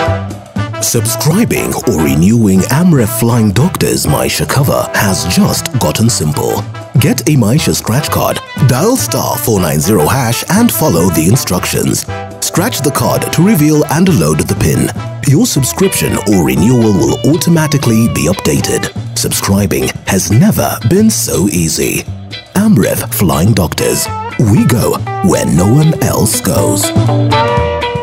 Subscribing or renewing Amref Flying Doctors Maisha cover has just gotten simple. Get a Maisha scratch card, dial *490# and follow the instructions. Scratch the card to reveal and load the PIN. Your subscription or renewal will automatically be updated. Subscribing has never been so easy. Amref Flying Doctors. We go where no one else goes.